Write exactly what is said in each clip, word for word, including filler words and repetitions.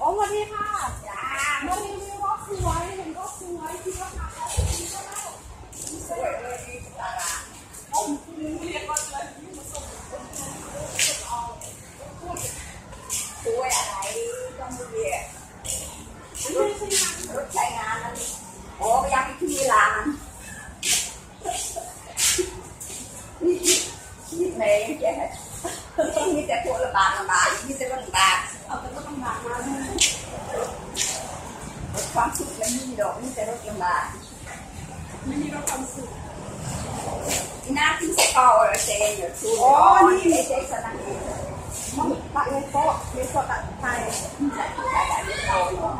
โอ้สวัสดีค่ะจ้ามารีวิวรถสวยเห็นรถสวยที่ว่ามาแล้วที่ว่าแล้วสวยเลยที่ตลาดโอ้คุณเรียกว่าอะไรที่มาส่งคนเอาพูดสวยอะไรต้องเรียกรถรถใช้งานนั่นโอ้ยังที่ร้านนี่นี่ไหนแกมีแต่พวกระบาดระบาดมีแต่ระบาดเอาแต่รถลำบากมาความสุขมันมีดอกมีแต่รถลำบากไม่มีรถความสุขน้าที่สกอร์เซนอยู่ทุกคนนี่ไม่ใช่สนามมันตัดเงินโป๊ะเงินโป๊ะตัดไทยใช่ใช่ใช่เงินโป๊ะ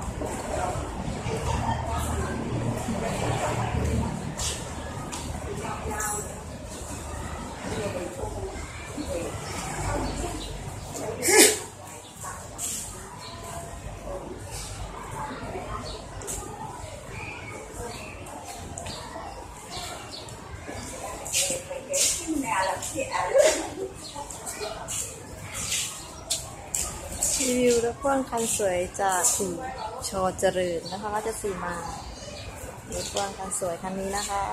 รีวิวรถพ่วงคันสวยจากอู่ชอเจริญนะคะราชสีมารถพ่วงคันสวยคันนี้นะคะ